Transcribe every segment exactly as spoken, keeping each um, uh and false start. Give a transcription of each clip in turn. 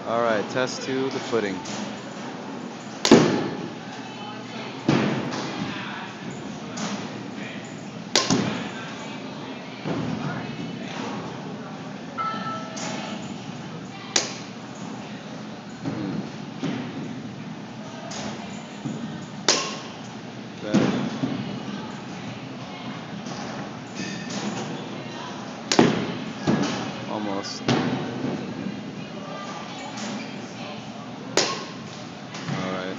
Alright, test two, the footing. Hmm. Better. Almost. Alright.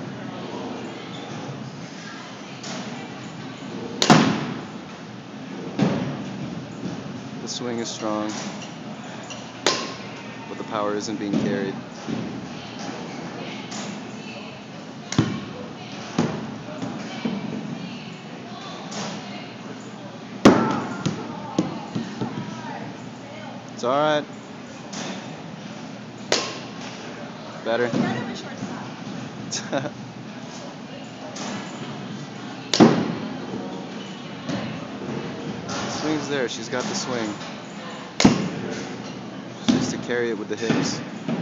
The swing is strong, but the power isn't being carried. It's alright. Better. Swing's there, she's got the swing. She needs to carry it with the hips.